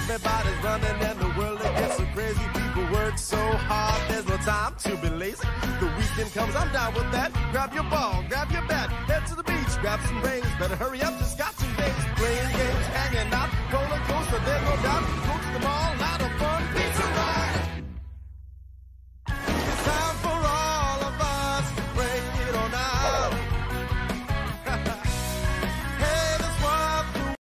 Everybody's running and the world it gets so crazy. People work so hard, there's no time to be lazy. The weekend comes, I'm down with that. Grab your ball, grab your bat, head to the beach, grab some rings. Better hurry up, just got 2 days. Playing games, hanging out, roller coaster, there's no doubt.